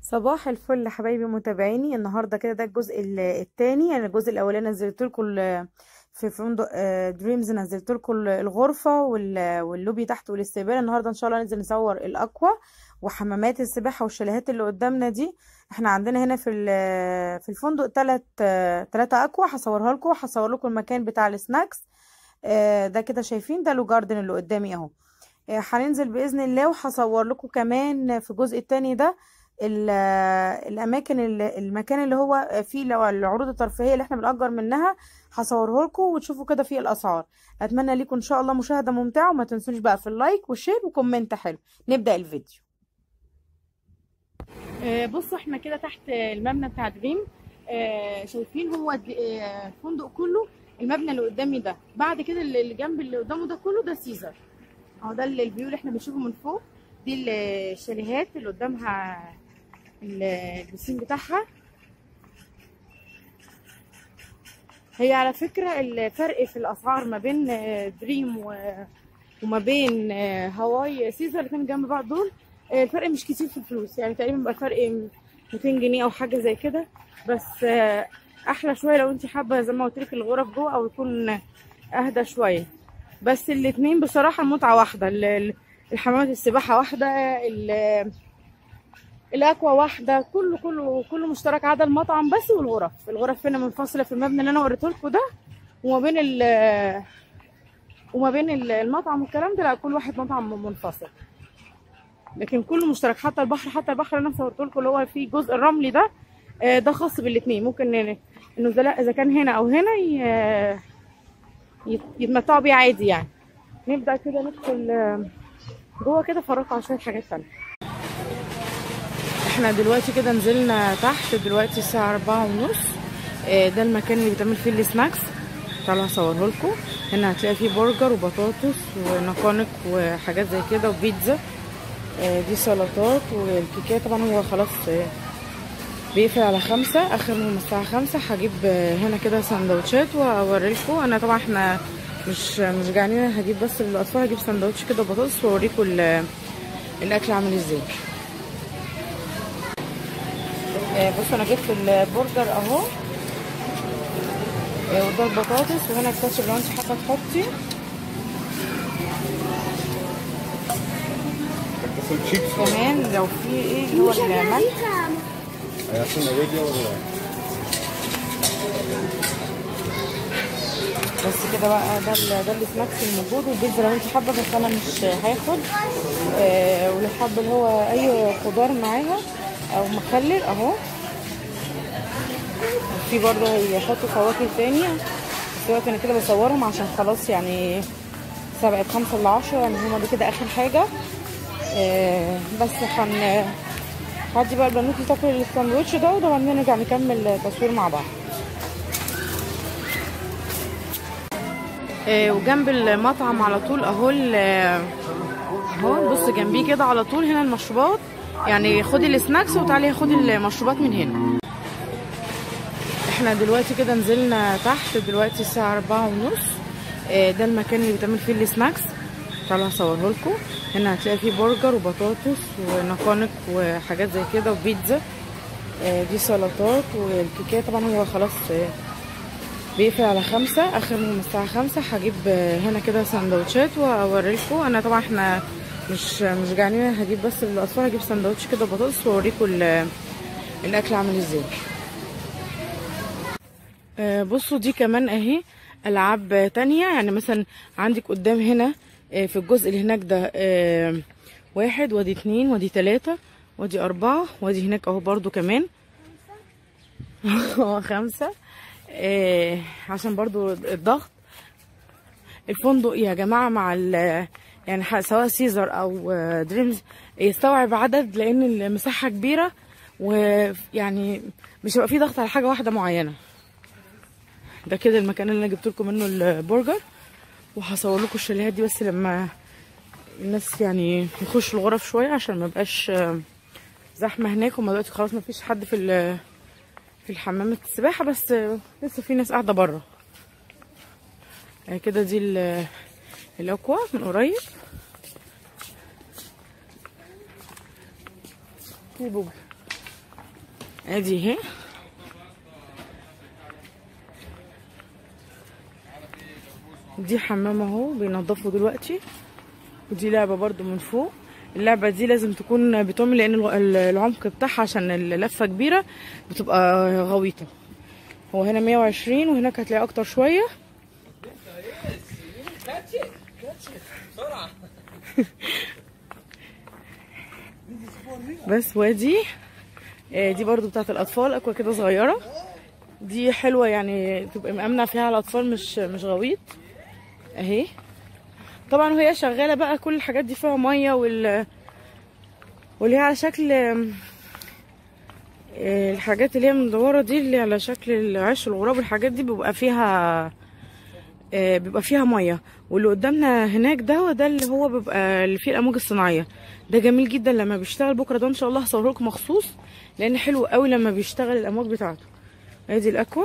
صباح الفل حبايبي متابعيني. النهارده كده ده الجزء الثاني. يعني الجزء الاولاني نزلت لكم في فندق دريمز، نزلت لكم الغرفه واللوبي تحت والاستقبال. النهارده ان شاء الله ننزل نصور الاكوا وحمامات السباحه والشاليهات اللي قدامنا دي. احنا عندنا هنا في الفندق ثلاثة اكوا هصورها لكم، وهصور لكم المكان بتاع السناكس. ده كده شايفين ده لو جاردن اللي قدامي اهو. هننزل باذن الله، وهصور لكم كمان في الجزء الثاني ده المكان اللي هو فيه العروض الترفيهيه اللي احنا بنأجر منها. هصوره لكم وتشوفوا كده فيه الاسعار. اتمنى لكم ان شاء الله مشاهده ممتعه، وما تنسوش بقى في اللايك والشير وكومنت حلو. نبدأ الفيديو. بصوا احنا كده تحت المبنى بتاع دريم. شايفين هو الفندق كله. المبنى اللي قدامي ده، بعد كده اللي جنب اللي قدامه ده كله ده سيزر اهو. ده الفيو اللي احنا بنشوفه من فوق. دي الشاليهات اللي قدامها البسين بتاعها. هي على فكرة الفرق في الأسعار ما بين دريم وما بين هواي سيزر، الاتنين جنب بعض دول. الفرق مش كتير في الفلوس، يعني تقريبا بقى فرق 200 جنيه أو حاجة زي كده. بس أحلى شوية لو انت حابة زي ما قلت لك الغرف جوه، أو يكون أهدى شوية. بس الاتنين بصراحة المتعة واحدة. الحمامات السباحة واحدة، الاكوا واحده، كله مشترك عدا المطعم بس. الغرف هنا منفصله في المبنى اللي انا وريته لكم ده، وما بين المطعم والكلام ده لا، كل واحد مطعم منفصل، لكن كله مشترك. حتى البحر اللي انا صورته لكم اللي هو فيه الجزء الرملي ده، ده خاص بالاثنين. ممكن انه اذا كان هنا او هنا يتمتعوا بيه عادي يعني. نبدا كده ندخل جوه كده، افرجكم على شويه حاجات ثانيه. احنا دلوقتي كده نزلنا تحت، دلوقتي الساعة 4:30. ده المكان اللي بيتعمل فيه السناكس. تعالوا هصوره لكم. هنا هتلاقي فيه برجر وبطاطس ونقانق وحاجات زي كده وبيتزا. دي سلطات والكيكات. طبعا هو خلاص بيقفل على 5، اخرهم الساعة 5. هجيب هنا كده سندوتشات واوريلكم. انا طبعا احنا مش جعانين، هجيب بس للاطفال. هجيب سندوتش كده بطاطس واوريكم الاكل عامل ازاي. بصوا انا جبت البرجر اهو، وده البطاطس، وهنا الكاتشب لو انت حابه تحطي. كمان لو في ايه اللي هو الملح. بس كده بقى ده السناكس الموجود، والبيتزا لو انت حابه، بس انا مش هاخد. ولو حابه اللي هو اي خضار معاها او مخلل اهو. في برضه هيحطوا فواكه تاني، بس دلوقتي انا كده بصورهم عشان خلاص يعني 7 5 ل 10، يعني هما دي كده اخر حاجه. بس هدي بقى البنوتي تاكل الساندوتش ده، وبعدين نرجع نكمل تصوير مع بعض. وجنب المطعم على طول اهو بص جنبيه كده على طول هنا المشروبات. يعني خدي السناكس وتعالي خدي المشروبات من هنا. احنا دلوقتي كده نزلنا تحت، دلوقتي الساعة 4:30. ده المكان اللي بيتعمل فيه السناكس. تعالوا هصوره لكم. هنا هتلاقي فيه برجر وبطاطس ونقانق وحاجات زي كده وبيتزا. دي سلطات والكيكات. طبعا هو خلاص بيقفل على 5، اخرهم الساعة 5. هجيب هنا كده سندوتشات واوريلكم. انا طبعا احنا مش جعانين، هجيب بس للاطفال. هجيب سندوتش كده بطاطس واوريكم الاكل عامل ازاي. بصوا دي كمان اهي العاب تانية. يعني مثلا عندك قدام هنا في الجزء اللي هناك ده 1 وادي 2 وادي 3 وادي 4 وادي هناك اهو برضو كمان 5. عشان برضو الضغط. الفندق يا جماعة مع يعني سواء سيزر او دريمز يستوعب عدد، لان المساحة كبيرة، ويعني مش هيبقى فيه ضغط على حاجة واحدة معينة. ده كده المكان اللي انا جبت لكم منه البرجر، وهصور لكم الشاليهات دي بس لما الناس يعني يخشوا الغرف شويه عشان ما يبقاش زحمه هناك. وما دلوقتي خلاص ما فيش حد في الحمامات السباحه، بس لسه في ناس قاعده بره. كده دي الاكوا من قريب. في بوجه ادي اهي. دي حمام اهو بينضفوا دلوقتي. ودي لعبه برضو من فوق. اللعبه دي لازم تكون بتعمل لان العمق بتاعها عشان اللفه كبيره بتبقى غويطه. هو هنا 120 وهناك هتلاقي اكتر شويه. بس ودي دي برضو بتاعت الاطفال، اكوا كده صغيره. دي حلوه يعني تبقى مأمنه فيها على الاطفال، مش غويط اهي. طبعا وهي شغاله بقى كل الحاجات دي فيها ميه واللي هي على شكل الحاجات اللي هي مدوره دي اللي على شكل العش والغراب والحاجات دي بيبقى فيها ميه. واللي قدامنا هناك ده اللي هو بيبقى اللي فيه الامواج الصناعيه. ده جميل جدا لما بيشتغل. بكره ده ان شاء الله هصوره لكم مخصوص لان حلو قوي لما بيشتغل الامواج بتاعته. ادي الاكوا.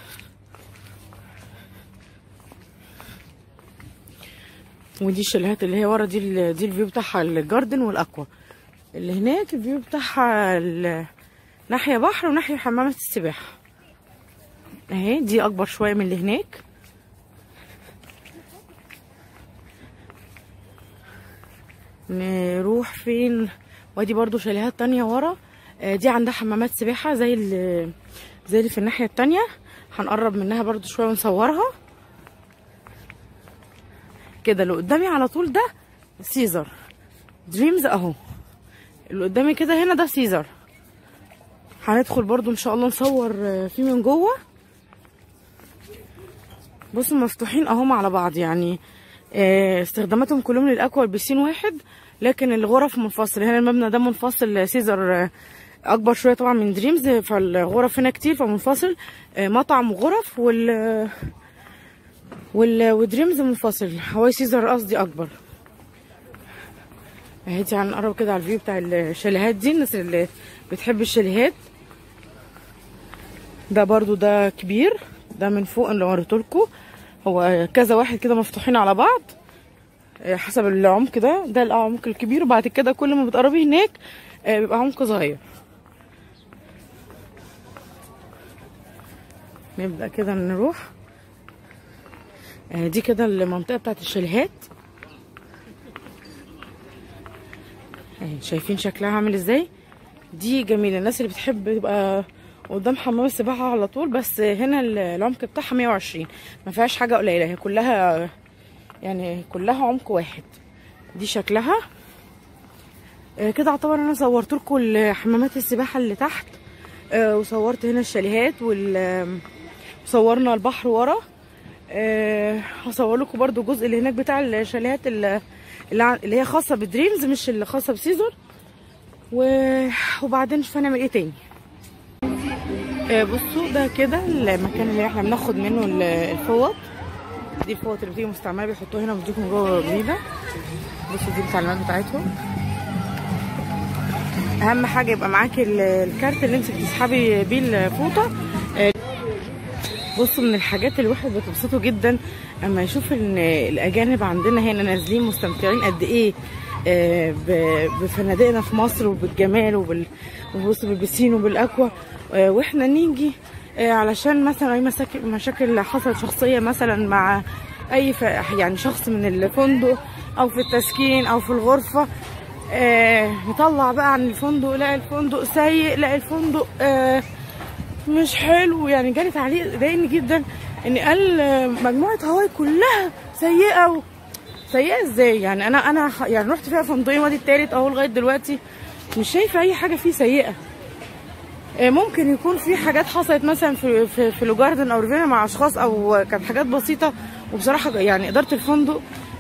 ودي الشاليهات اللي هي ورا دي الفيو بتاعها الجاردن والاكوا. اللي هناك الفيو بتاعها ناحيه بحر وناحيه حمامات السباحه اهي. دي اكبر شويه من اللي هناك. نروح فين؟ ودي برضو شاليهات تانية ورا. دي عندها حمامات سباحه زي اللي في الناحيه التانية. هنقرب منها برضو شويه ونصورها كده. اللي قدامي على طول ده سيزر دريمز اهو. اللي قدامي كده هنا ده سيزر. هندخل برضو ان شاء الله نصور فيه من جوه. بصوا مفتوحين اهم على بعض يعني. استخداماتهم كلهم للاكوا والبسين واحد لكن الغرف منفصله. هنا المبنى ده منفصل. سيزر اكبر شويه طبعا من دريمز فالغرف هنا كتير فمنفصل. مطعم وغرف ودريمز منفصل. هواي سيزر قصدي اكبر اهي. هنقرب كده على الفيو بتاع الشاليهات دي. الناس اللي بتحب الشاليهات ده برضو ده كبير. ده من فوق اللي وريتهولكوا. هو كذا واحد كده مفتوحين على بعض حسب العمق. ده العمق الكبير وبعد كده كل ما بتقربي هناك بيبقى عمق صغير. نبدأ كده نروح. دي كده المنطقة بتاعت الشاليهات شايفين شكلها عامل ازاي. دي جميلة. الناس اللي بتحب تبقى قدام حمام السباحة على طول. بس هنا العمق بتاعها 120 ما فيهاش حاجة قليلة. هي كلها يعني كلها عمق واحد. دي شكلها كده. طبعا انا صورت لكم حمامات السباحة اللي تحت وصورت هنا الشاليهات وصورنا البحر ورا. هصور لكم برضو الجزء اللي هناك بتاع الشاليهات اللي هي خاصة بدريمز مش اللي خاصة بسيزر. وبعدين نشوف هنعمل ايه تاني. بصوا ده كده المكان اللي احنا بناخد منه الفوط. دي الفوط اللي بتيجي مستعمله بيحطوها هنا وبيدوكوا من جوه جديده. بصوا دي التعليمات بتاعتهم. اهم حاجه يبقى معاكي الكارت اللي انت بتسحبي بيه الفوطه. بصوا من الحاجات اللي الواحد بتبسطه جدا اما يشوف ان الاجانب عندنا هنا نازلين مستمتعين قد ايه بفنادقنا في مصر وبالجمال وبصوا بالبسين وبالاكوا. واحنا نيجي علشان مثلا اي مشاكل حصلت شخصيه مثلا مع اي يعني شخص من الفندق او في التسكين او في الغرفه. نطلع بقى عن الفندق لا الفندق سيء لا الفندق مش حلو. يعني جالي تعليق ضايقني جدا ان قال مجموعه هواي كلها سيئه. سيئه ازاي يعني؟ انا يعني رحت فيها فندقين وادي التالت اهو لغايه دلوقتي مش شايفه اي حاجه فيه سيئه. ممكن يكون في حاجات حصلت مثلا في لو جاردن او ريفينا مع اشخاص او كانت حاجات بسيطه. وبصراحه يعني اداره الفندق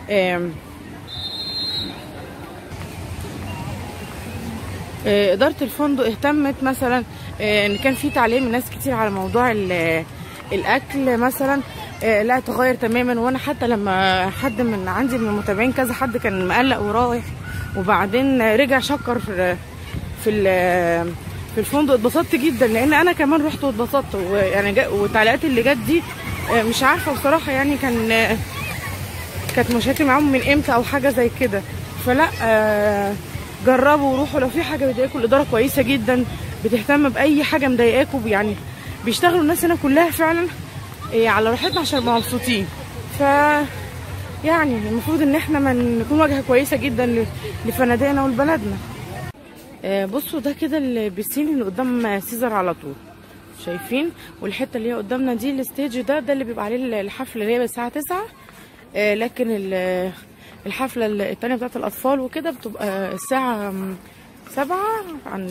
اداره الفندق اهتمت مثلا ان كان في تعليم من ناس كتير على موضوع الاكل مثلا لا تغير تماما. وانا حتى لما حد من عندي من المتابعين كذا حد كان مقلق ورايح وبعدين رجع شكر في الفندق اتبسطت جدا لان انا كمان رحت واتبسطت. ويعني والتعليقات اللي جت دي مش عارفه بصراحه يعني كانت مشاكل معاهم من امتى او حاجه زي كده. فلا جربوا وروحوا لو في حاجه بتضايقكم. الاداره كويسه جدا بتهتم باي حاجه مضايقاكوا، يعني بيشتغلوا الناس هنا كلها فعلا على راحتنا عشان نبقى مبسوطين. ف يعني المفروض ان احنا نكون واجهه كويسه جدا لفنادقنا ولبلدنا. بصوا ده كده البسين اللي قدام سيزر على طول، شايفين؟ والحته اللي هي قدامنا دي الستيج ده اللي بيبقى عليه الحفله اللي هي الساعه 9. لكن الحفله التانيه بتاعت الاطفال وكده بتبقى الساعه 7 عن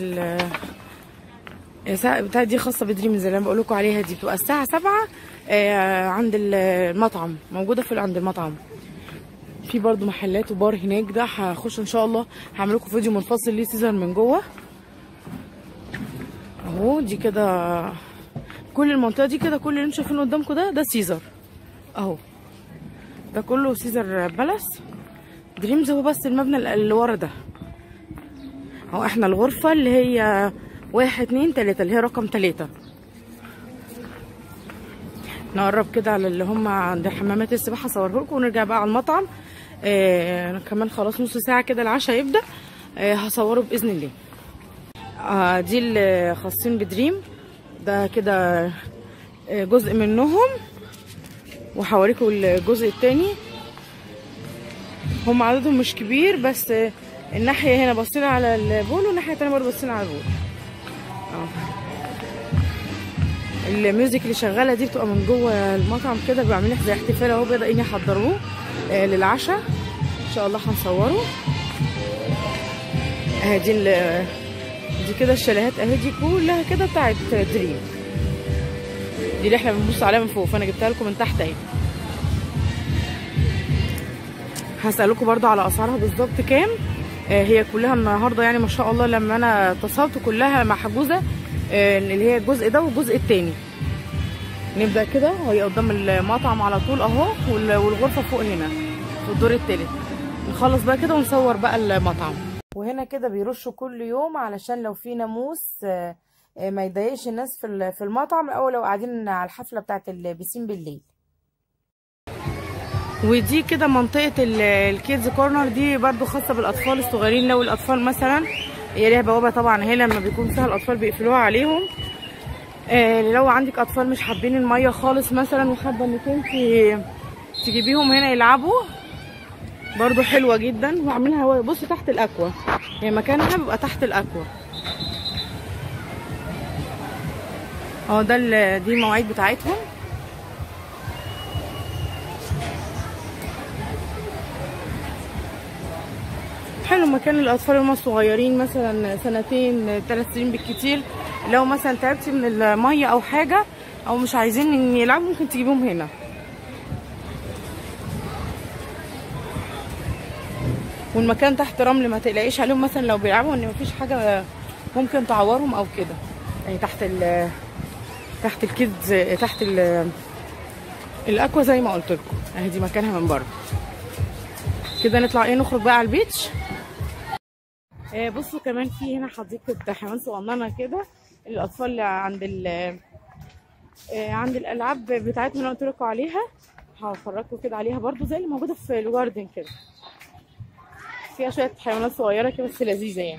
الساعه دي خاصه بدريم زي اللي انا بقول لكم عليها، دي بتبقى الساعه 7 عند المطعم، موجوده عند المطعم. في برضو محلات وبار هناك، ده هخش ان شاء الله هعمل لكم فيديو منفصل ليه سيزر من جوه اهو. دي كده كل المنطقه دي كده، كل اللي انتوا شايفينه قدامكم ده سيزر اهو، ده كله سيزر بالاس دريمز. هو بس المبنى اللي ورا ده اهو. احنا الغرفه اللي هي 1 2 3 اللي هي رقم 3. نقرب كده على اللي هم عند حمامات السباحه اصوره لكم ونرجع بقى على المطعم. كمان خلاص نص ساعه كده العشاء يبدا، هصوره باذن الله. دي اللي خاصين بدريم، ده كده جزء منهم، وهوريكم الجزء التاني. هم عددهم مش كبير، بس الناحيه هنا باصين على البول والناحيه التانيه برضه باصين على البول. الميوزك اللي شغاله دي بتبقى من جوه المطعم كده، بيبقوا عاملين زي احتفال اهو، بادئين يحضروه للعشاء ان شاء الله هنصوره. دي كده الشاليهات اهي، دي كلها كده بتاعت دريم، دي اللي احنا بنبص عليها من فوق، فانا جبتها لكم من تحت اهي. هسألكم برضو على اسعارها بالظبط كام. هي كلها النهارده يعني ما شاء الله لما انا اتصلت كلها محجوزه، اللي هي الجزء ده والجزء التاني. نبدا كده وهي قدام المطعم على طول اهو، والغرفه فوق هنا في الدور التالت. نخلص بقى كده ونصور بقى المطعم. وهنا كده بيرشوا كل يوم علشان لو في ناموس ما يضايقش الناس في المطعم، او لو قاعدين على الحفله بتاعه البسين بالليل. ودي كده منطقه الكيدز كورنر، دي برضو خاصه بالاطفال الصغيرين. لو الاطفال مثلا هي ليها بوابه طبعا هنا، لما بيكون فيها الاطفال بيقفلوها عليهم. لو عندك اطفال مش حابين الميه خالص مثلا وحابه انك انت تجيبيهم هنا يلعبوا، برضو حلوه جدا. وعاملينها بصوا تحت الاكوا، هي مكانها بيبقى تحت الاكوا اهو. دي المواعيد بتاعتهم. حلو مكان الاطفال اللي هم صغيرين، مثلا 2 3 سنين بالكتير. لو مثلا تعبتي من الميه او حاجه، او مش عايزين يلعبوا، ممكن تجيبهم هنا. والمكان تحت رمل، ما تقلقيش عليهم مثلا لو بيلعبوا ان مفيش حاجه ممكن تعورهم او كده. يعني تحت الكيدز، تحت الاكوا زي ما قلت لكم اهي. دي مكانها من بره كده. نطلع نخرج بقى على البيتش. بصوا كمان في هنا حديقه حيوان صغننه كده الاطفال اللي عند الالعاب بتاعتهم اللي قلت لكم عليها. هفرجكم كده عليها برضو زي اللي موجوده في الجاردن كده، فيها شويه حيوانات صغيره كده بس لذيذه يعني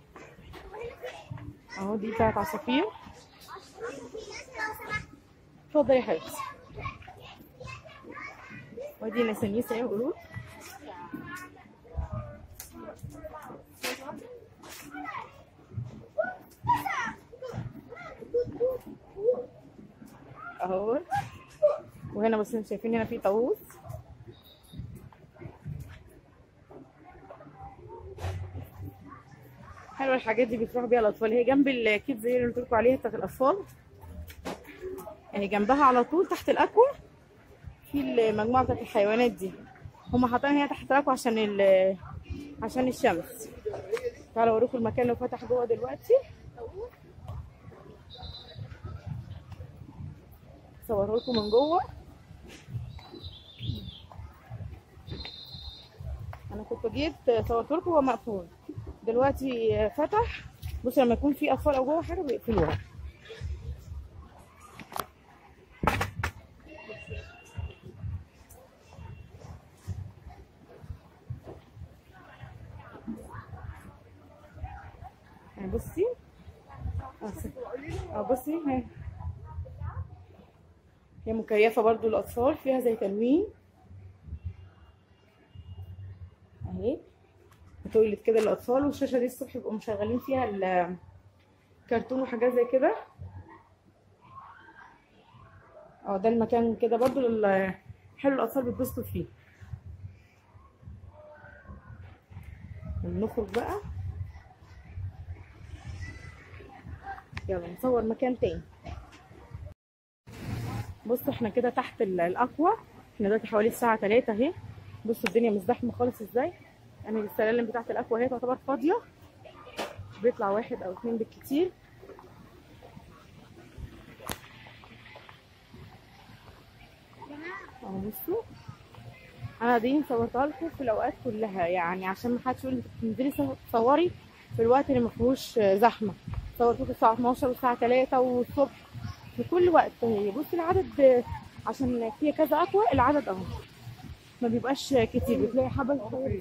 اهو. دي بتاعت عصافير. اتفضلي يا حبيبتي. ودي نسانيس اهي وقرود اهو. وهنا بس انتوا شايفين هنا في طاووس. حلوه الحاجات دي بتروح بيها الاطفال. هي جنب الكيدز اللي قلت لكم عليها بتاعت الاطفال اهي، جنبها على طول تحت الاكوا في المجموعه بتاعت الحيوانات دي. هم حاطينها هي تحت الاكوا عشان الشمس. تعالوا اوريكم المكان اللي فتح جوه دلوقتي. صوره لكم من جوه. انا كنت جيت صورت لكم هو مقفول، دلوقتي فتح. بصوا لما يكون في اطفال او جوه حاجه بيقفلوها. يعني بصي بصي هي مكيفه برضو للاطفال، فيها زي تلوين اهي بتولد كده للاطفال، والشاشه دي الصبح يبقوا مشغلين فيها الكرتون وحاجات زي كده. ده المكان كده برضو حلو، الاطفال بيتبسطوا فيه. نخرج بقى، يلا نصور مكان تاني. بصوا احنا كده تحت الاكوا، احنا دلوقتي حوالي الساعه 3 اهي. بصوا الدنيا مش زحمه خالص ازاي، يعني السلالم بتاعت الاكوا هي تعتبر فاضيه، بيطلع واحد او اتنين بالكتير. بصوا انا دي صورتها لكم في الاوقات كلها، يعني عشان ما حدش يقول انت بتنزلي تصوري في الوقت اللي ما فيهوش زحمه. صورت لكم الساعه 12 والساعه 3 والصبح، في كل وقت. هي بصي العدد عشان فيها كذا اكوا، العدد اهو ما بيبقاش كتير، بتلاقي حبل.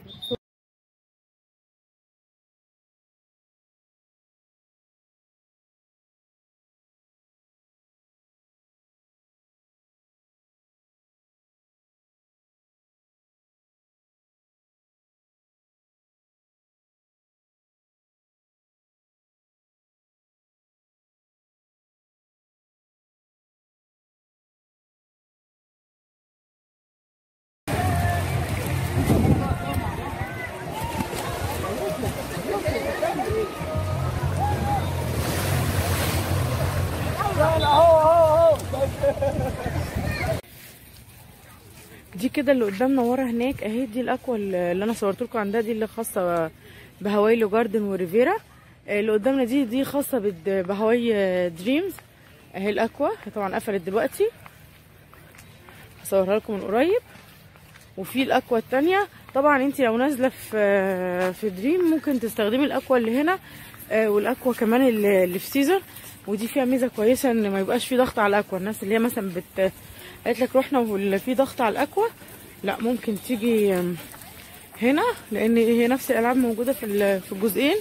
دي كده اللي قدامنا ورا هناك اهي، دي الاكوا اللي انا صورت لكم عندها، دي اللي خاصه بهواي لو جاردن وريفيرا. اللي قدامنا دي خاصه بهواي دريمز اهي. الاكوا طبعا قفلت دلوقتي، هصورها لكم من قريب. وفي الاكوا التانية طبعا انت لو نازله في دريم ممكن تستخدمي الاكوا اللي هنا، والاكوا كمان اللي في سيزر. ودي فيها ميزه كويسه ان ما يبقاش في ضغط على الاكوا. الناس اللي هي مثلا قالت لك روحنا واللي في ضغط على الاكوا، لا ممكن تيجي هنا، لان هي نفس الالعاب موجوده في الجزئين.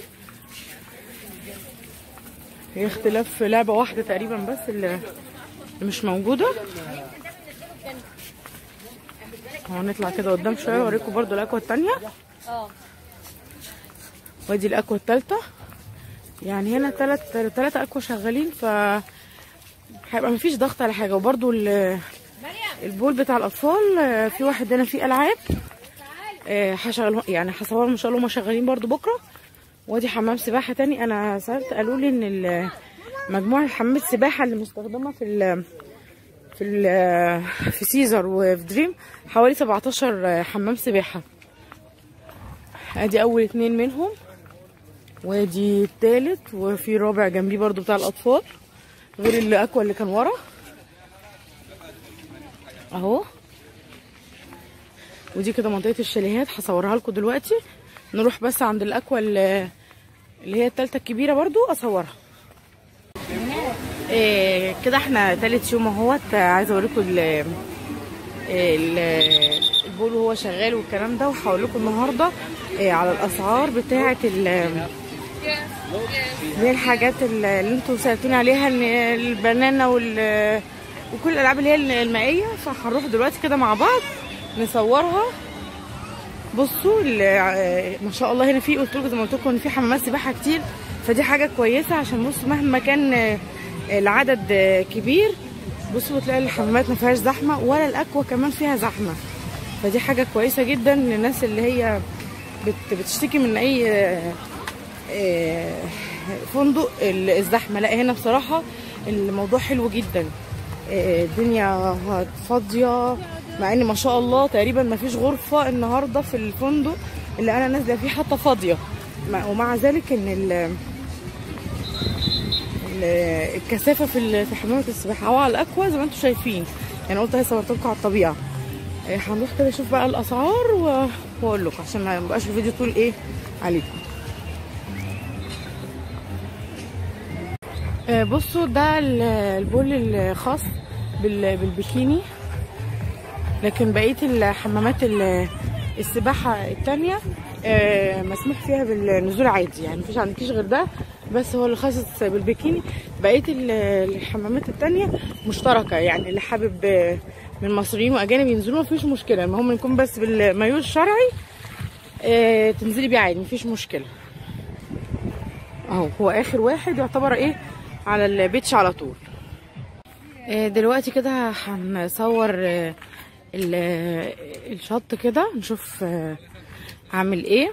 هي اختلاف لعبه واحده تقريبا بس اللي مش موجوده. هنطلع كده قدام شويه اوريكم برضو الاكوا التانية. وادي الاكوا التالتة، يعني هنا تلاتة اكوا شغالين، ف هيبقى مفيش ضغط على حاجه. وبرضو البول بتاع الاطفال، في واحد هنا فيه العاب، هشغل يعني هصورهم ان شاء الله، هما شغالين برضو بكره. وادي حمام سباحه تاني. انا سالت قالوا لي ان مجموعه حمامات السباحه اللي مستخدمه في سيزر وفي دريم حوالي 17 حمام سباحه. ادي اول اتنين منهم، وادي التالت، وفي رابع جنبيه برضو بتاع الاطفال، غير الاكوا اللي كان ورا اهو. ودي كده منطقه الشاليهات، هصورها لكم دلوقتي. نروح بس عند الاكوا اللي هي التالتة الكبيره برضو اصورها. كده احنا تالت يوم اهوت. عايزه اوريكم البول وهو شغال والكلام ده، وهقول لكم النهارده على الاسعار بتاعه اللي هي الحاجات اللي انتوا سالتوني عليها، البنانه وكل الالعاب اللي هي المائيه. فهنروح دلوقتي كده مع بعض نصورها. بصوا ما شاء الله هنا في، قلت لكم زي ما قلت لكم ان في حمامات سباحه كتير، فدي حاجه كويسه. عشان بصوا مهما كان العدد كبير، بصوا بتلاقي الحمامات ما فيهاش زحمه، ولا الاكوا كمان فيها زحمه. فدي حاجه كويسه جدا للناس اللي هي بتشتكي من اي فندق الزحمه. لا هنا بصراحه الموضوع حلو جدا، الدنيا فاضيه، مع ان ما شاء الله تقريبا ما فيش غرفه النهارده في الفندق اللي انا نازله فيه حتى فاضيه. ومع ذلك ان الكثافه في حمامه السباحه او على الاكوا زي ما انتم شايفين. يعني قلت صورت لكم على الطبيعه. هنروح كده نشوف بقى الاسعار واقول لكم، عشان ما يبقاش الفيديو طول ايه عليكم. بصوا ده البول الخاص بالبيكيني، لكن بقيه الحمامات السباحه التانية مسموح فيها بالنزول عادي، يعني مفيش عندكيش غير ده بس هو اللي خاص بالبيكيني. بقيه الحمامات التانية مشتركه، يعني اللي حابب من مصريين واجانب ينزلوا مفيش مشكله، المهم يكون بس بالمايو الشرعي تنزلي بيه عادي مفيش مشكله. اهو هو اخر واحد يعتبر ايه على البيتش على طول. دلوقتي كده هنصور الشط كده نشوف عامل ايه.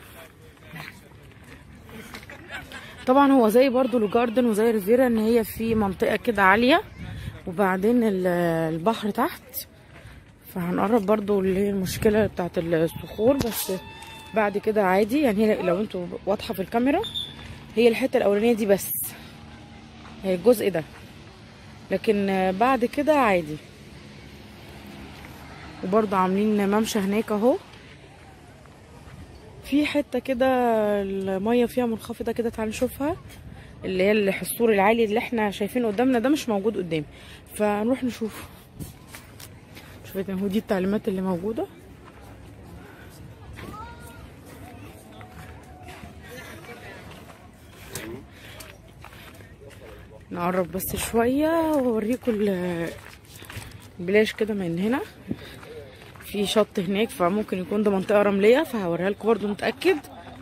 طبعا هو زي برضو الجاردن وزي ريفيرا ان هي في منطقة كده عالية وبعدين البحر تحت، فهنقرب برضو اللي هي المشكلة بتاعت الصخور، بس بعد كده عادي. يعني هي لو انتوا واضحة في الكاميرا هي الحتة الاولانية دي بس، هي الجزء ده، لكن بعد كده عادي. وبرضو عاملين ممشى هناك اهو، في حته كده الميه فيها منخفضه كده، تعالوا نشوفها. اللي هي الحصور العالي اللي احنا شايفينه قدامنا ده مش موجود قدامي، فنروح نشوفه. شوفوا اهو دي التعليمات اللي موجوده. نقرب بس شويه واوريكم البلاش كده من هنا. في شط هناك فممكن يكون ده منطقه رمليه، فهوريها لكم برضو نتاكد.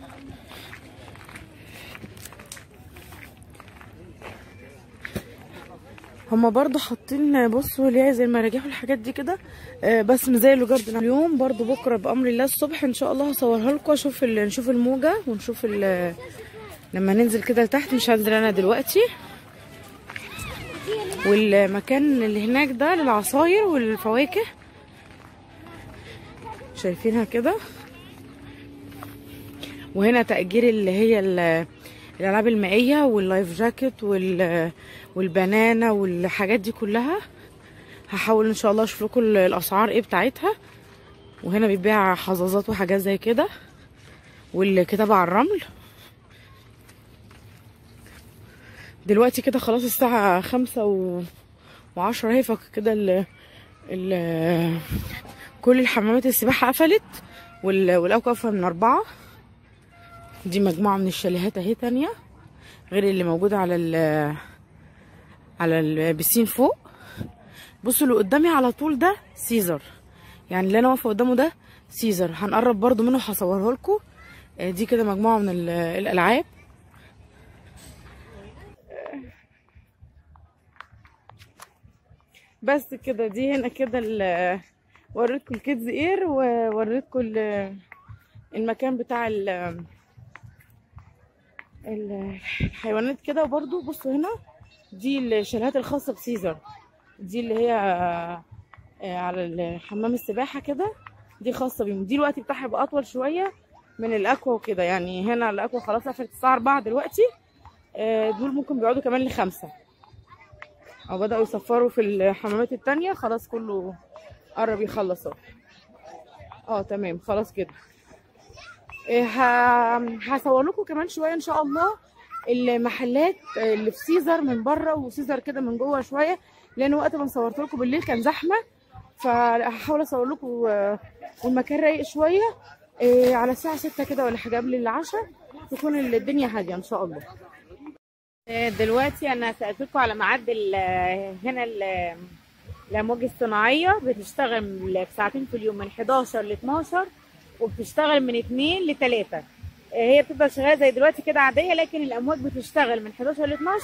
هما برضو حاطين بصوا اللي هي زي المراجيح والحاجات دي كده، بس مش زي اللي جاردن. اليوم برضو بكره بامر الله الصبح ان شاء الله هصورها لكم، نشوف الموجه ونشوف لما ننزل كده لتحت. مش هنزل انا دلوقتي. والمكان اللي هناك ده للعصاير والفواكه شايفينها كده. وهنا تأجير اللي هي الالعاب المائيه واللايف جاكيت والبنانه والحاجات دي كلها. هحاول ان شاء الله اشوف لكم الاسعار ايه بتاعتها. وهنا بيبيع حظاظات وحاجات زي كده والكتابه على الرمل. دلوقتي كده خلاص الساعه 5:10 اهي، فكده كل الحمامات السباحه قفلت والاوقاف من 4. دي مجموعه من الشاليهات اهي تانية غير اللي موجوده على البسين فوق. بصوا اللي قدامي على طول ده سيزر، يعني اللي انا واقفه قدامه ده سيزر. هنقرب برضو منه هصوره لكم. دي كده مجموعه من الالعاب. بس كده دي هنا كده وريتكم الكيدز اير ووريتكم المكان بتاع الحيوانات كده. وبرضو بصوا هنا دي الشاليهات الخاصه بسيزر، دي اللي هي على حمام السباحه كده، دي خاصه بيهم. دي الوقت بتاعها يبقى اطول شويه من الاكوا وكده، يعني هنا الاكوا خلاص قفلت الساعه 4 دلوقتي. دول ممكن بيقعدوا كمان ل5، او بداوا يصفروا في الحمامات التانية. خلاص كله قرب يخلص اهو. تمام خلاص كده. هصور لكم كمان شويه ان شاء الله المحلات اللي في سيزر من بره وسيزر كده من جوه شويه، لان وقت ما صورت لكم بالليل كان زحمه، فهحاول اصور لكم والمكان رايق شويه. على الساعه 6 كده ولا حاجه قبل العشاء تكون الدنيا هاديه ان شاء الله. دلوقتي انا سالتكم على ميعاد هنا الامواج الصناعيه بتشتغل بساعتين في اليوم من 11 ل 12، وبتشتغل من 2 ل 3. هي بتفضل شغاله زي دلوقتي كده عاديه، لكن الامواج بتشتغل من 11 ل 12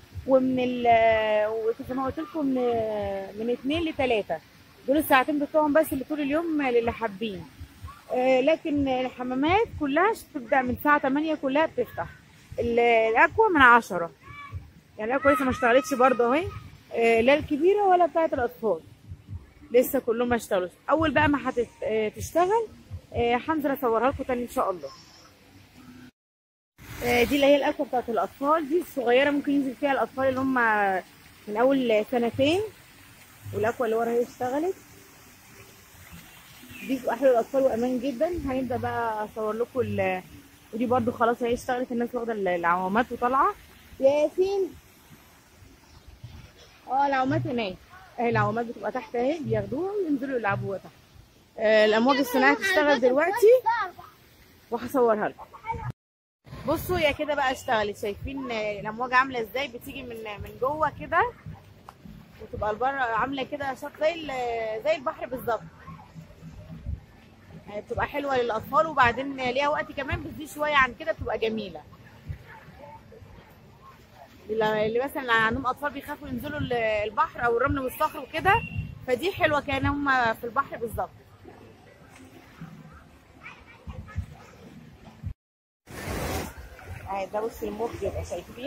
وزي ما قلت لكم من 2 ل 3. دول الساعتين بتوعهم بس اللي طول اليوم للي حابين. لكن الحمامات كلها بتبدا من الساعه 8 كلها بتفتح. الاكوا من 10، يعني الاكوا لسه ما اشتغلتش برضه اهي، لا الكبيره ولا بتاعه الاطفال، لسه كلهم ما اشتغلوش. اول بقى ما هتشتغل هنزل اصورها لكم تاني ان شاء الله. دي اللي هي الاكوا بتاعه الاطفال، دي الصغيره ممكن ينزل فيها الاطفال اللي هم من اول 2 سنين. والاكوا اللي ورا هي اشتغلت، دي احلى الاطفال وامان جدا. هنبدا بقى اصور لكم ودي برده خلاص هي اشتغلت، الناس واخده العوامات وطالعه. ياسين العوامات هناك اهي، العوامات بتبقى تحت اهي، بياخدوها وينزلوا يلعبوها تحت. الامواج الصناعيه تشتغل دلوقتي وهصورها لكم. بصوا هي كده بقى اشتغلت. شايفين الامواج عامله ازاي؟ بتيجي من جوه كده وتبقى البر عامله كده شط زي البحر بالظبط. بتبقى حلوه للاطفال، وبعدين ليها وقت كمان بتزيد شويه عن كده بتبقى جميله. اللي مثلا عندهم اطفال بيخافوا ينزلوا البحر او الرمل والصخر وكده، فدي حلوه كأن هم في البحر بالظبط. ده بص الموج بيبقى شايفين.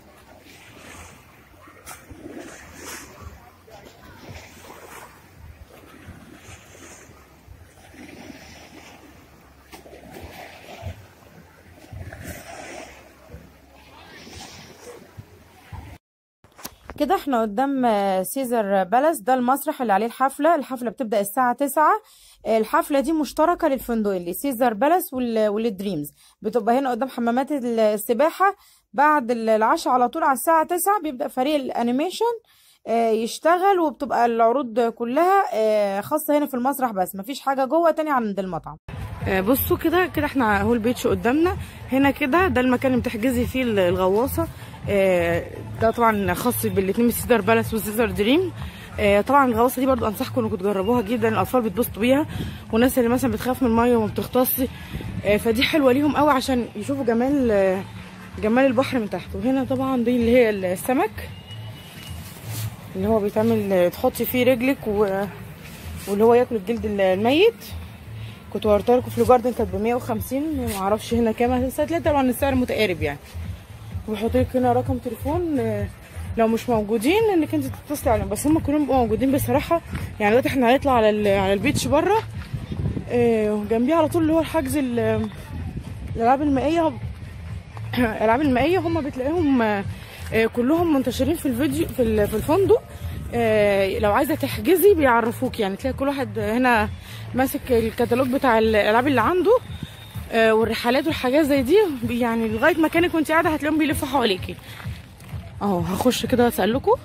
كده احنا قدام سيزر بالاس، ده المسرح اللي عليه الحفلة بتبدأ الساعة 9. الحفلة دي مشتركة للفندقين، لسيزر بالاس والدريمز. بتبقى هنا قدام حمامات السباحة. بعد العشاء على طول على الساعة 9 بيبدأ فريق الانيميشن يشتغل، وبتبقى العروض كلها خاصة هنا في المسرح بس، مفيش حاجة جوه تاني عند المطعم. بصوا كده احنا اهو البيتش قدامنا هنا كده. ده المكان اللي بتحجزي فيه الغواصة. ده طبعا خاص بالاثنين، سيزر بالاس وسيزر دريم. طبعا الغواصه دي برضو انصحكم انكم تجربوها جدا، الاطفال بيتبسطوا بيها، والناس اللي مثلا بتخاف من الميه وما بتغطسش فدي حلوه ليهم قوي عشان يشوفوا جمال البحر من تحت. وهنا طبعا دي اللي هي السمك اللي هو بيتعمل تحطي فيه رجلك واللي هو ياكل الجلد الميت. كنت وريتها لكم في الجاردن كانت ب 150، ما اعرفش هنا كام. هتلاقي طبعا السعر متقارب يعني. وبحط لك هنا رقم تليفون لو مش موجودين انك انت تتصلي عليهم، بس هم كلهم بيبقوا موجودين بصراحه. يعني دلوقتي احنا هنطلع على البيتش بره، وجنبيه على طول اللي هو الحجز الالعاب المائيه. الالعاب المائيه هم بتلاقيهم كلهم منتشرين في الفيديو في الفندق. لو عايزه تحجزي بيعرفوك، يعني تلاقي كل واحد هنا ماسك الكتالوج بتاع الالعاب اللي عنده والرحلات والحاجات زي دي، يعني لغايه مكانك وانت قاعده هتلاقيهم بيلفوا حواليكي. اهو هخش كده اسالكوا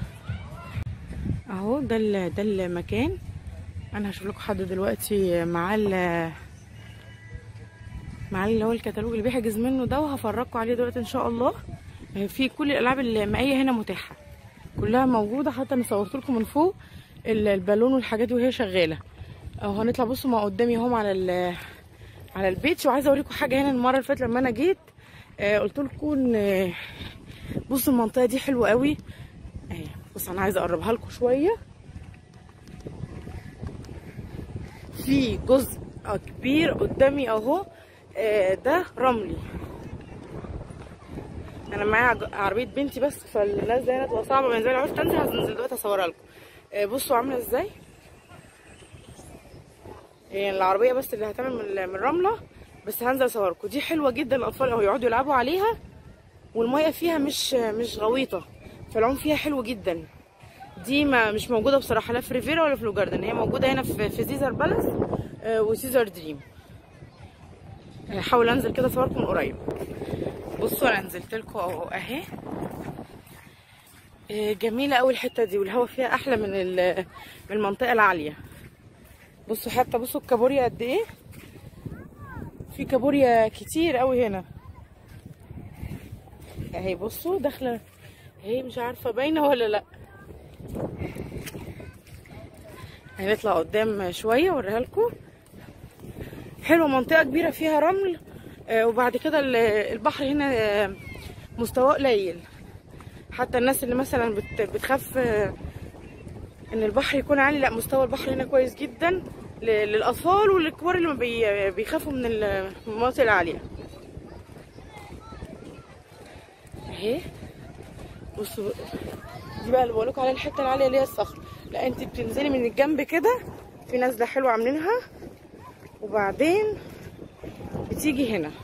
اهو. ده المكان. انا هشوف لكم حد دلوقتي مع اللي هو الكتالوج اللي بيحجز منه ده، وهفرجكم عليه دلوقتي ان شاء الله. في كل الالعاب المائيه هنا متاحه، كلها موجوده. حتى انا صورت لكم من فوق البالون والحاجات وهي شغاله. اهو هنطلع. بصوا ما قدامي اهم على البيتش. وعايزه اوريكم حاجه هنا. المره اللي فاتت لما انا جيت قلت لكم ان بصوا المنطقه دي حلوه قوي اهي. بص انا عايزه اقربها لكم شويه. في جزء كبير قدامي اهو، ده رملي. انا معايا عربيه بنتي بس، فالناس هنا تبقى صعبه. من زي ما عرفت انزل هنزل دلوقتي اصورها لكم. بصوا عامله ازاي يعني العربيه بس اللي هتعمل من رمله، بس هنزل اصوركم. دي حلوه جدا، الاطفال اهو يقعدوا يلعبوا عليها، والميه فيها مش غويطه، فالعوم فيها حلو جدا. دي مش موجوده بصراحه لا في ريفيرا ولا في لو جاردن. هي موجوده هنا في سيزر بالاس وسيزر دريم. هحاول انزل كده اصوركم من قريب. بصوا انا نزلت لكم اهي. جميله قوي الحته دي، والهواء فيها احلى من المنطقه العاليه. بصوا حتى بصوا الكابوريا قد ايه. في كابوريا كتير قوي هنا اهي. بصوا داخله اهي، مش عارفه باينه ولا لا. هنطلع قدام شويه اوريها لكم. حلوه، منطقه كبيره فيها رمل، وبعد كده البحر هنا مستواه قليل. حتى الناس اللي مثلا بتخاف ان البحر يكون عالي، لا مستوى البحر هنا كويس جدا للاطفال والكبار اللي بيخافوا من المناطق العاليه اهي. بصوا دي بقى اللي بقولكوا عليها الحته العاليه اللي هي الصخر. لا انت بتنزلي من الجنب كده، في نزله حلوه عاملينها، وبعدين بتيجي هنا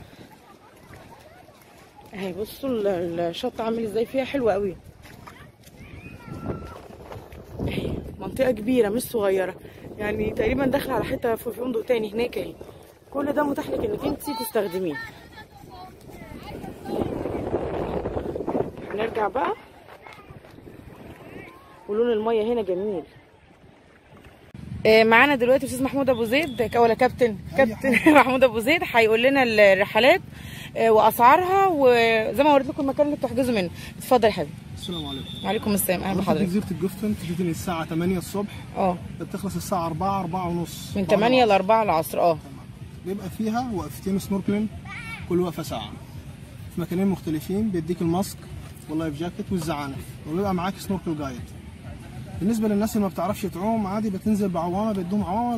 اهي. بصوا الشط عامل ازاي، فيها حلوه قوي اهي. منطقه كبيره مش صغيره، يعني تقريبا داخله على حته في فندق تاني هناك اهي. كل ده متاح لك انك انت تستخدميه. هنرجع بقى، ولون الميه هنا جميل. معانا دلوقتي استاذ محمود ابو زيد ولا كابتن محمود ابو زيد هيقول لنا الرحلات. واسعارها، وزي ما وريت لكم المكان اللي بتحجزوا منه. اتفضل يا حبيبي. السلام عليكم. وعليكم السلام، اهلا بحضرتك. جزيرة الجفتون بتبتدي الساعة 8 الصبح، بتخلص الساعة 4 ونص، من 8 ل 4 العصر. بيبقى فيها وقفتين سنوركلين، كل وقفة ساعة في مكانين مختلفين. بيديك الماسك واللايف جاكيت والزعانف، وبيبقى معاك سنوركل جايد. بالنسبة للناس اللي ما بتعرفش تعوم عادي بتنزل بعوامة، بيدوهم عوامة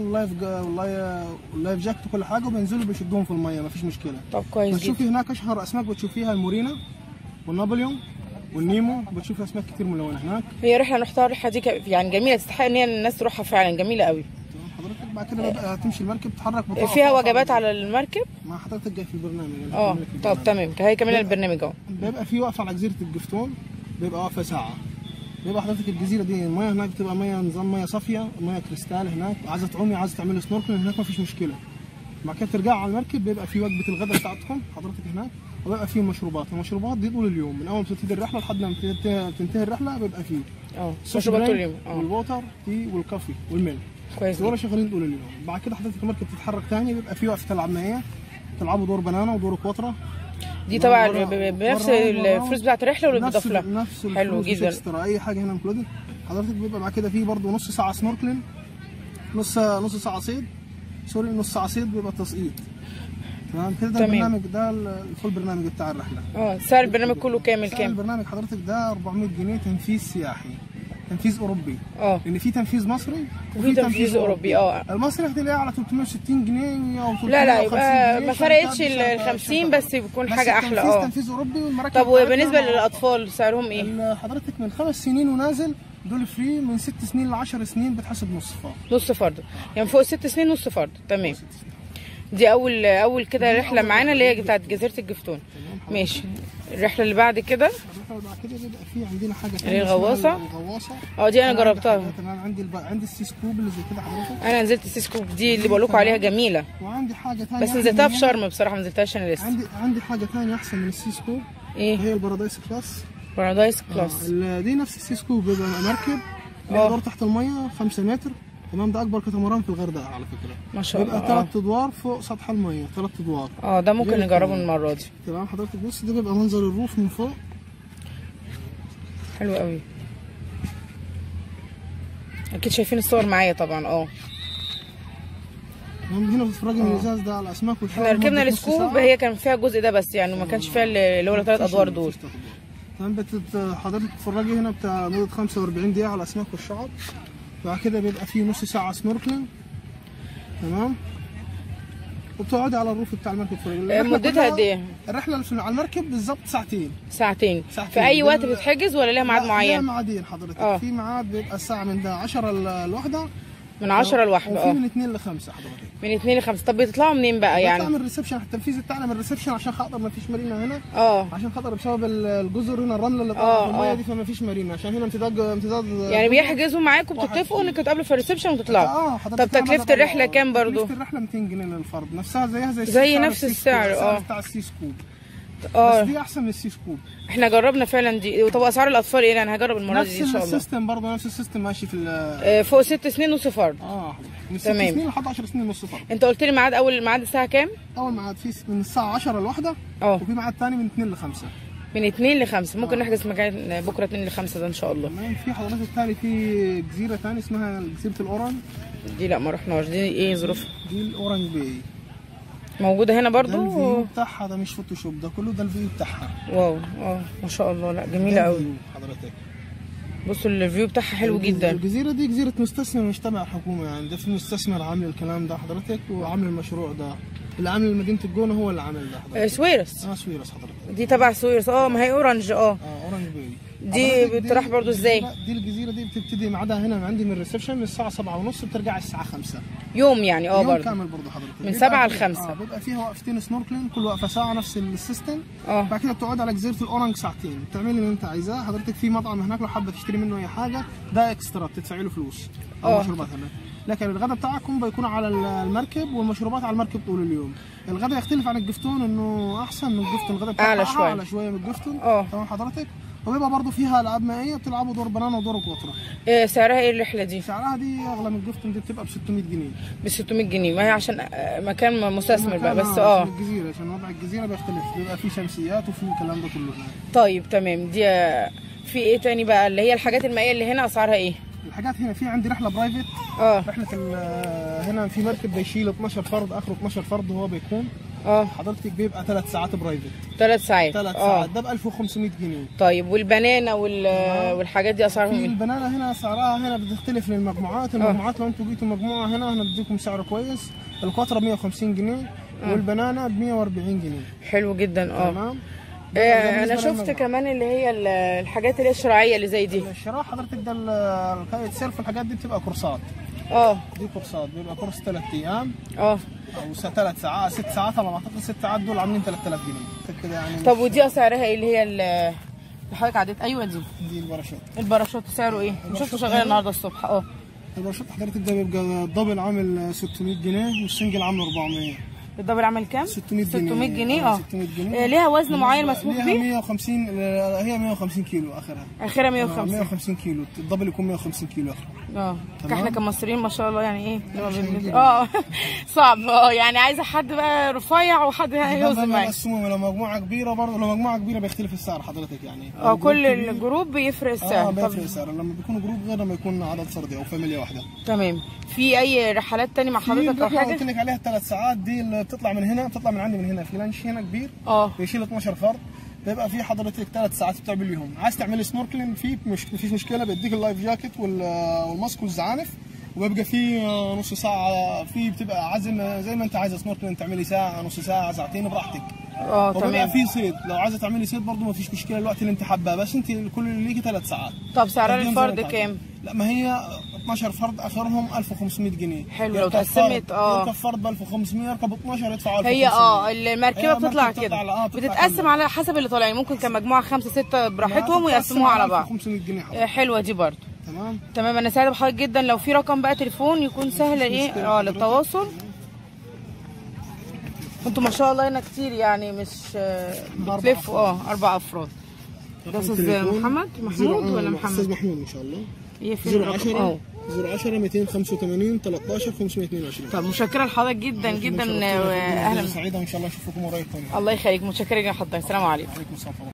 واللايف جاكيت وكل حاجة، وبينزلوا بيشدوهم في المية، مفيش مشكلة. طب كويس. بتشوفي هناك أشهر أسماك بتشوفيها المورينا والنابليون والنيمو، بتشوف اسماك كتير ملونه هناك. هي رحله نحتار، الرحله دي يعني جميله، تستحق ان هي الناس تروحها فعلا، جميله قوي. حضرتك بعد كده بقى تمشي المركب، تتحرك فيها وجبات على المركب مع حضرتك جاي في البرنامج. طب تمام، هي كمان البرنامج بيبقى في وقفه على جزيره الجفتون، بيبقى وقفه ساعه. بيبقى حضرتك الجزيره دي الميه هناك بتبقى ميه نظام ميه صافيه، ميه كريستال. هناك عايزه تعومي عايزه تعملي سنوركل هناك مفيش مشكله. بعد كده ترجع على المركب، بيبقى في وجبه الغداء بتاعتكم حضرتك هناك، وبيبقى فيه مشروبات. المشروبات دي طول اليوم، من اول ما تبتدي الرحله لحد ما تنتهي الرحله بيبقى فيه مشروبات طول اليوم، والووتر تي والكافي والميل كويس، دول شغالين طول اليوم. بعد كده حضرتك المركب تتحرك ثاني، بيبقى فيه وقفه العاب مائيه، تلعبوا دور بنانا ودور كواترا. دي طبعا بنفس الفلوس بتاعت الرحله ولا بتضاف لها؟ نفس حلو جدا. اي حاجه هنا انكلودد. حضرتك بيبقى بعد كده فيه برضه نص ساعه سنوركلين، نص ساعه صيد، نص ساعه صيد بيبقى تسقيط. تمام كده. ده البرنامج، ده الفول برنامج بتاع الرحله. سعر البرنامج كله كامل كام؟ سعر البرنامج حضرتك ده 400 جنيه تنفيذ سياحي، تنفيذ اوروبي. لان في تنفيذ مصري وفي تنفيذ اوروبي. المصري هتلاقيه على 360 جنيه او 350 لا يبقى ما فرقتش ال 50، بس بيكون حاجه احلى. تنفيذ اوروبي. والمراكب طب وبالنسبه للاطفال سعرهم ايه؟ حضرتك من 5 سنين ونازل دول فري، من 6 سنين ل 10 سنين بتحسب نص فرد. يعني فوق 6 سنين نص فرد. تمام. دي اول كده رحله معانا اللي هي بتاعت جزيره الجفتون. ماشي. الرحله اللي بعد كده بعد كده بيبقى في عندنا حاجه ثانيه، الغواصه. دي انا جربتها. تمام. عندي السي سكوب اللي زي كده حضرتك. انا نزلت السي سكوب دي اللي بقول لكم عليها جميله. وعندي حاجه ثانيه بس نزلتها في شرم بصراحه، ما نزلتهاش انا لسه. عندي حاجه ثانيه احسن من السي سكوب. ايه هي؟ البارادايس كلاس. دي نفس السي سكوب، بيبقى مركب بيدور تحت الميه 5 متر. تمام. ده اكبر كاتاماران في الغردقه على فكره، ما شاء الله. بيبقى 3 ادوار فوق سطح الميه، 3 ادوار. ده ممكن نجربه المره دي. تمام حضرتك. بص، ده بيبقى منظر الروف من فوق، حلو قوي. اكيد شايفين الصور معايا طبعا. هنا بتتفرجي من الازاز ده على الاسماك والشعاب. احنا ركبنا السكوب، هي كان فيها الجزء ده بس، يعني ما كانش فيها اللي هو 3 ادوار دول. تمام. حضرتك تتفرجي هنا بتاع مده 45 دقيقه على الاسماك والشعاب. بعد كده بيبقى فيه نص ساعه سنوركلينج. تمام. وبتقعدي على الروف بتاع المركب. مدتها قد ايه؟ الرحله على المركب بالظبط ساعتين. في اي وقت بتتحجز ولا ليها ميعاد معين؟ ليها ميعادين حضرتك. في ميعاد بيبقى الساعه من 10 للواحده، من 10 لواحده. وفي من 2 ل 5 حضرتك. من 2 ل 5. طب بتطلعوا منين بقى يعني؟ بنطلع من الريسبشن. التنفيذ بتاعنا من الريسبشن عشان خاطر ما فيش مارينا هنا. عشان خاطر بسبب الجزر هنا، الرمله اللي طالعه في الميه دي، فما فيش مارينا. عشان هنا امتداد يعني بيحجزوا معاكم، بتتفقوا انكم تتقابلوا في الريسبشن وتطلعوا. طب تكلفه الرحله كام برضو؟ تكلفه الرحله 200 جنيه للفرد، نفسها زي نفس السعر. بتاع السي سكوب. بس دي احسن من السي سكوب. احنا جربنا فعلا دي. طب اسعار الاطفال ايه؟ انا هجرب المره دي ان شاء الله. نفس السيستم برضه، نفس السيستم ماشي في فوق 6 سنين نص فرد. من 6 سنين لحد 10 سنين نص فرد. انت قلت لي اول ميعاد الساعه كام؟ اول ميعاد في من الساعه 10 لواحده. وفي ميعاد ثاني من 2 ل 5. من 2 ل 5 ممكن نحجز مكان بكره 2 ل 5 ده ان شاء الله. تمام. في حضرتك الثاني في جزيره ثانيه اسمها جزيره الاورنج. دي لا ما رحناش. دي ايه ظروفها؟ دي الاورنج باي، موجوده هنا برضو. ده الفيو بتاعها، ده مش فوتوشوب، ده كله ده الفيو بتاعها. واو. ما شاء الله. لا جميله قوي حضرتك. بصوا الفيو بتاعها حلو جدا. الجزيره دي جزيره مستثمر مش تبع الحكومه، يعني ده في مستثمر عامل الكلام ده حضرتك، وعامل المشروع ده. اللي عامل مدينه الجونه هو اللي عامل ده حضرتك. سويرس. سويرس حضرتك. دي تبع سويرس. ما هي اورنج. اورنج باي. دي بتروح برضو ازاي؟ دي الجزيره دي بتبتدي ميعادها هنا عندي من الريسبشن من الساعه 7:30، بترجع الساعه 5 يوم يعني. يوم برضو كامل برضو حضرتك، من 7 ل 5. بيبقى فيها وقفتين سنوركلين، كل وقفه ساعه نفس السيستم. بعد كده بتقعد على جزيره الاورنج ساعتين، بتعملي اللي انت عايزاه حضرتك. في مطعم هناك لو حابه تشتري منه اي حاجه ده اكسترا، بتدفعي له فلوس او مشروبات هناك. لكن الغداء بتاعكم بيكون على المركب، والمشروبات على المركب طول اليوم. الغداء يختلف عن الجفتون، انه احسن من الجفتون. الغداء بتاعها اعلى شويه من الجفتون. تمام حضرتك. وبيبقى برضه فيها العاب مائيه بتلعبوا دور بنانا ودور قطره. سعرها ايه الرحله دي؟ سعرها دي اغلى من الجفتون، دي بتبقى ب 600 جنيه. ب 600 جنيه، ما هي عشان مكان مستثمر بقى بس. عشان الجزيره، عشان وضع الجزيره بيختلف، بيبقى فيه شمسيات وفي الكلام ده كله. طيب تمام. دي في ايه تاني بقى اللي هي الحاجات المائيه اللي هنا اسعارها ايه؟ الحاجات هنا في عندي رحله برايفت. رحله هنا في مركب بيشيل 12 فرد، اخره 12 فرد هو بيكون. حضرتك بيبقى 3 ساعات برايفت. 3 ساعات. 3 ساعات ده ب 1500 جنيه. طيب والبنانه والحاجات دي اسعارهم ايه؟ البنانه هنا اسعارها هنا بتختلف للمجموعات. المجموعات لو انتوا جيتوا مجموعه هنا هنديكم سعر كويس. القطره ب 150 جنيه والبنانه ب 140 جنيه. حلو جدا. تمام. انا شفت كمان اللي هي الحاجات اللي هي الشراعيه اللي زي دي. الشراع حضرتك ده الكايت سيرف، الحاجات دي بتبقى كورسات. دي كورسات، بيبقى كورس 3 ايام او 3 ساعات 6 ساعات على ما اعتقد. 6 ساعات دول عاملين 3000 جنيه كده يعني. طب ودي اسعارها ايه اللي هي اللي حضرتك عديت؟ ايوه دي الباراشوت. الباراشوت سعره ايه؟ شفته شغال النهارده الصبح. الباراشوت حضرتك ده بيبقى الدبل عامل 600 جنيه والسنجل عامل 400. الدبل عامل كام؟ 600 جنيه. 600 جنيه. 600 جنيه. ليها وزن معين مسموح بيه؟ ليها 150. هي 150 كيلو اخرها 150 كيلو. الدبل يكون 150 كيلو اخرها. احنا كمصريين ما شاء الله يعني ايه صعب. يعني عايزه حد بقى رفيع وحد يوزن معايا. لو مجموعه كبيره برضه، لو مجموعه كبيره بيختلف السعر حضرتك يعني. كل الجروب بيفرق السعر. بيفرق السعر لما بيكونوا جروب غير لما يكون عدد فردي او فاميليا واحده. تمام. في اي رحلات تاني مع حضرتك او حاجه؟ قلت لك عليها 3 ساعات دي اللي بتطلع من هنا، بتطلع من عندي من هنا في لانش هنا كبير. بيشيل 12 فرد. بيبقى في حضرتك 3 ساعات بتعمليهم. عايز تعملي سنوركلينج فيه مفيش مشكله، بيديك اللايف جاكيت والماسك والزعانف. وبيبقى في نص ساعه في بتبقى عازم زي ما انت عايزه سنوركلينج، تعملي ساعه نص ساعه ساعتين براحتك. تمام. وبيبقى في صيد، لو عايزه تعملي صيد برضه مفيش مشكله الوقت اللي انت حاباه، بس انت كل اللي ليكي 3 ساعات. طب سعر الفرد كام؟ لا ما هي 12 فرد اخرهم 1500 جنيه. حلو. لو اتقسمت يركب فرد ب 1500، يركب 12 يدفع 1500. هي المركبه بتطلع كده بتتقسم على حسب اللي طالعين. ممكن كان مجموعه 5 6 براحتهم ويقسموها على بعض. 500 جنيه. حلوه دي برضه. تمام. انا سعيده بحضرتك جدا. لو في رقم بقى تليفون يكون سهل للتواصل. انتوا ما شاء الله هنا كتير يعني، مش بتلفوا 4 افراد. ده استاذ محمود ولا محمد؟ استاذ محمود ان شاء الله. هي فين الرقم؟ 010 285 13 522. طب متشكره لحضرتك جدا جدا واهلا. سعيده وان شاء الله اشوفكم قريب. الله يخليك. متشكره لحضرتك. السلام عليكم. وعليكم السلام.